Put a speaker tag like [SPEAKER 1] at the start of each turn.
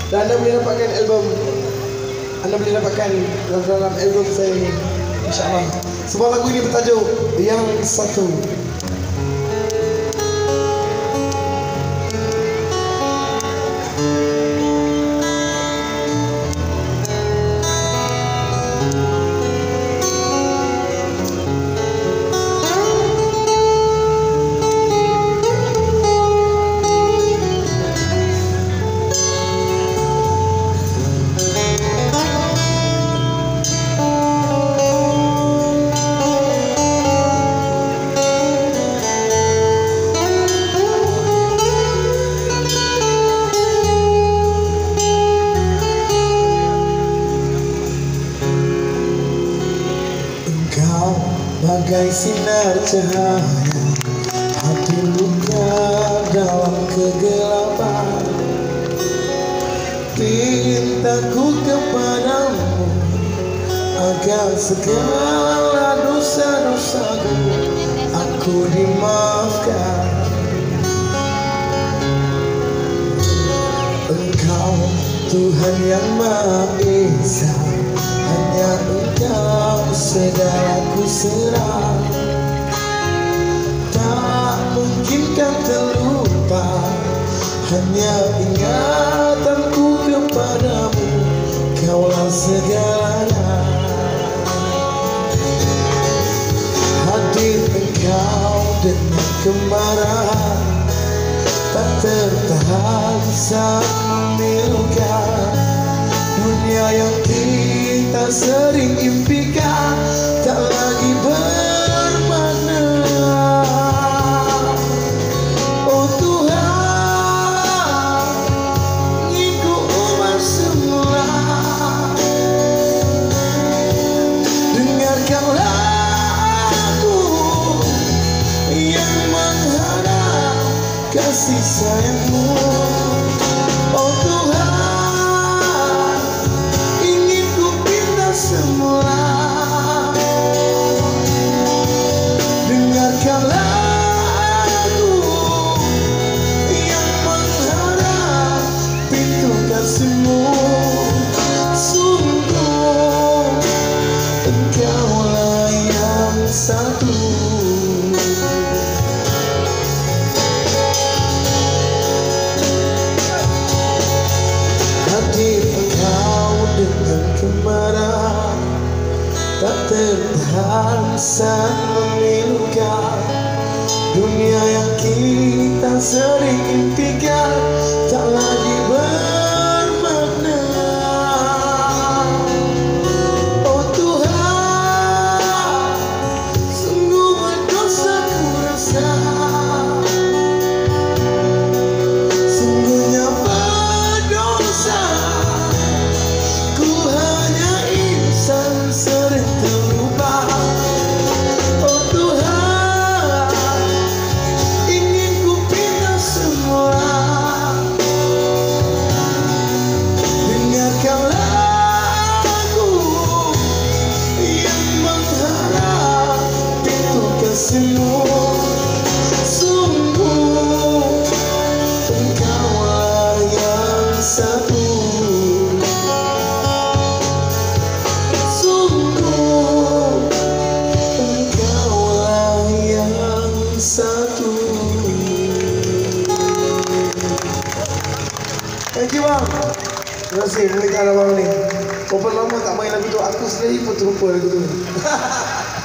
[SPEAKER 1] Dan Anda boleh dapatkan album, Anda boleh dapatkan dalam album saya ini, InsyaAllah. Sebuah lagu ini bertajuk Yang Satu.
[SPEAKER 2] Kau bagai sinar cahaya, hati luka dalam kegelapan. Pintaku kepadamu agar segala dosa-dosaku aku dimaafkan. Engkau Tuhan yang Maha Esa, hanya Engkau segalaku serah. Tak mungkin kan terlupa, hanya ingatanku kepadamu, Kaulah segalanya. Hadir Engkau dengan kemarahan, tak tertahan saat memilukan. Dunia yang kita sering impikan tak lagi bermakna. Oh Tuhan, ingin ku ubah semula. Dengarkanlah aku yang mengharap kasih sayangmu. Oh Tuhan, ingin ku pindah semula. Dengarkanlah aku yang mengharap pintu kasih-Mu. Sungguh Engkaulah yang satu. Hadir Engkau dengan kemarahan, tak tertahan saat memilukan. Dunia yang kita sering impikan tak lagi bermakna. Oh Tuhan, sungguh berdosa ku rasa. Sungguhnya berdosa, ku hanya insan sering terlupa. Oh Tuhan, ingin ku pindah semula. Dengarkanlah aku yang mengharap pintu kasih-Mu. Sungguh Engkaulah yang satu. Sungguh Engkaulah yang satu.
[SPEAKER 1] Thank you bang. Terima kasih mereka abang ni. Berapa lama tak main lagu tu, aku sendiri pun terlupa lagu tu.